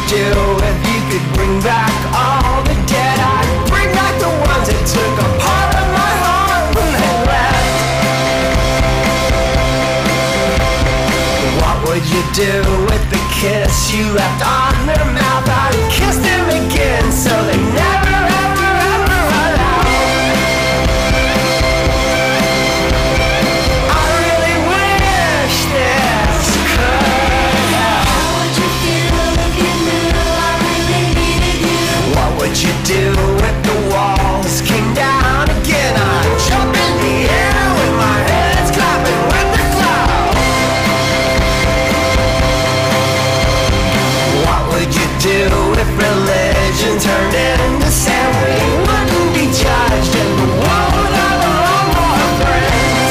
do if you could bring back all the dead? I'd bring back the ones that took a part of my heart when they left. What would you do with the kiss you left on their mouth? I'd kiss them again so they never ever ever run out. I really wish this could help. How would you feel if you knew I really needed you? What would you do if the walls came down again? I'd jump in the air with my hands clapping with the clouds. What would you do if religion turned into sand? We wouldn't be judged and the world would have a lot more friends.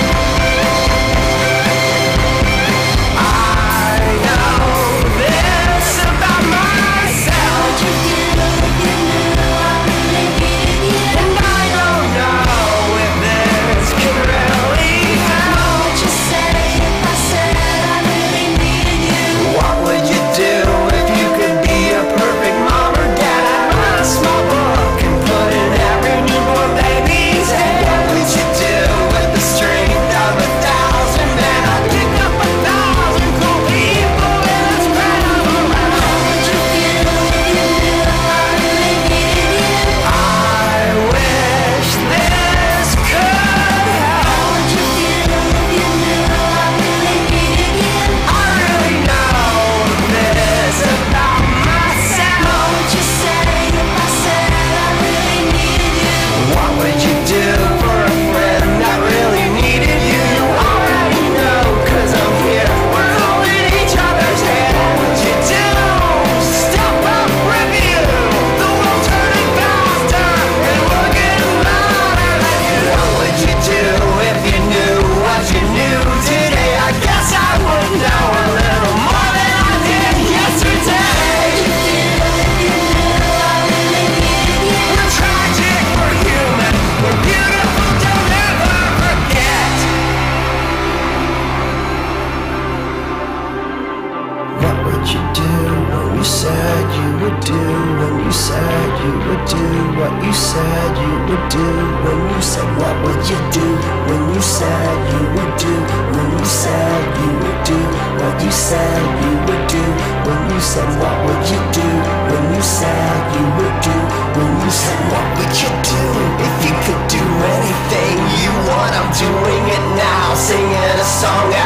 I know this about myself, How would you feel if you knew I really needed you? and I don't know if this could really help. What would you say if I said I really needed you? What would you do if you could be a perfect mom or dad? I'd write a small book and put in every newborn baby's head. What would you do with the strength of 1,000 men? I'd pick up 1,000 cool people and spread them around. How would you feel if you knew I really needed you? I wish this could help. How would you feel if you knew I really needed you? I really know this about myself. What would you say if I said I really needed you? What would you do for a friend that really needed you? You already know, 'cause I'm here. We're holding each other's hand. What would you do? Stop up review. The world's turning faster and we're getting louder than you. What would you do if you knew what you knew today? I guess I would know a little more than I did yesterday. We're tragic, we're human, we're beautiful, don't ever forget. What would you do when you said you would do? When you said you would do what you said you would do? When you said what would you do? When you said you would do? When you said you would do what you said you would do? When you said what would you do? When you said you would do? When you said what would you do? If you could do anything you want, I'm doing it now, singing a song